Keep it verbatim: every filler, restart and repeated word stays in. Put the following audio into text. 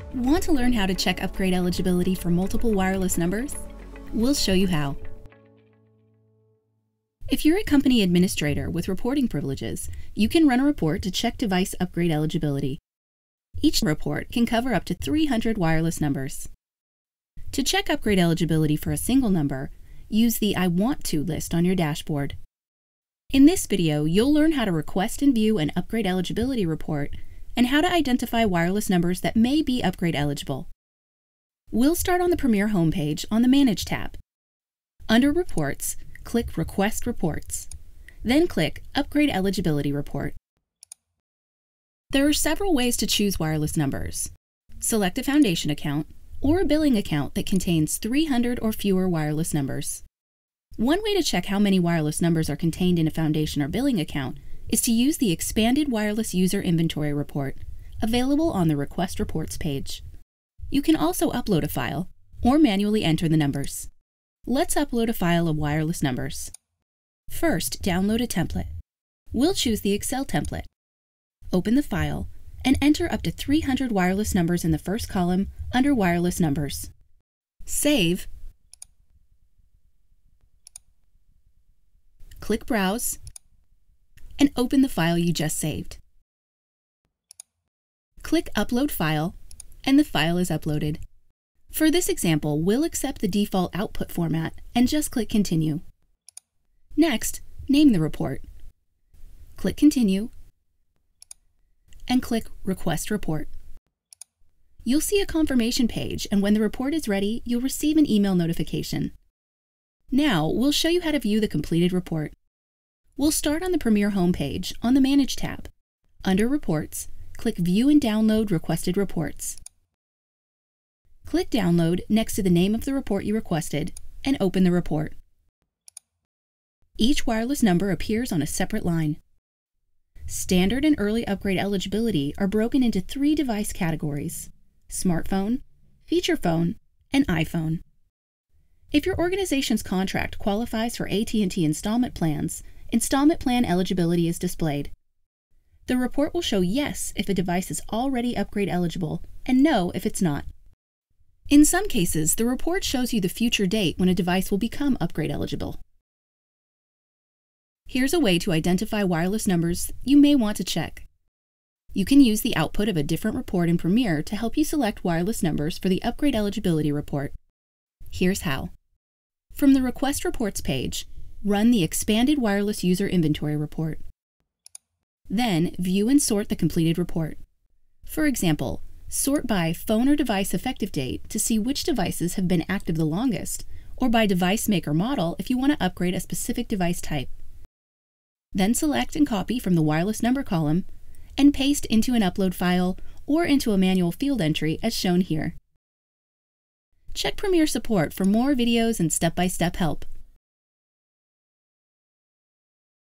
Want to learn how to check upgrade eligibility for multiple wireless numbers? We'll show you how. If you're a company administrator with reporting privileges, you can run a report to check device upgrade eligibility. Each report can cover up to three hundred wireless numbers. To check upgrade eligibility for a single number, use the I Want To list on your dashboard. In this video, you'll learn how to request and view an upgrade eligibility report and how to identify wireless numbers that may be upgrade eligible. We'll start on the Premier homepage on the Manage tab. Under Reports, click Request Reports. Then click Upgrade Eligibility Report. There are several ways to choose wireless numbers. Select a foundation account or a billing account that contains three hundred or fewer wireless numbers. One way to check how many wireless numbers are contained in a foundation or billing account is to use the Expanded Wireless User Inventory Report, available on the Request Reports page. You can also upload a file or manually enter the numbers. Let's upload a file of wireless numbers. First, download a template. We'll choose the Excel template. Open the file and enter up to three hundred wireless numbers in the first column under Wireless Numbers. Save. Click Browse and open the file you just saved. Click Upload File and the file is uploaded. For this example, we'll accept the default output format and just click Continue. Next, name the report. Click Continue and click Request Report. You'll see a confirmation page, and when the report is ready, you'll receive an email notification. Now, we'll show you how to view the completed report. We'll start on the Premier homepage on the Manage tab. Under Reports, click View and Download Requested Reports. Click Download next to the name of the report you requested and open the report. Each wireless number appears on a separate line. Standard and early upgrade eligibility are broken into three device categories: smartphone, feature phone, and iPhone. If your organization's contract qualifies for A T and T installment plans, installment plan eligibility is displayed. The report will show yes if a device is already upgrade eligible and no if it's not. In some cases, the report shows you the future date when a device will become upgrade eligible. Here's a way to identify wireless numbers you may want to check. You can use the output of a different report in Premier to help you select wireless numbers for the upgrade eligibility report. Here's how. From the Request Reports page, run the Expanded Wireless User Inventory Report. Then, view and sort the completed report. For example, sort by phone or device effective date to see which devices have been active the longest, or by device make or model if you want to upgrade a specific device type. Then select and copy from the wireless number column and paste into an upload file or into a manual field entry as shown here. Check Premier Support for more videos and step-by-step help.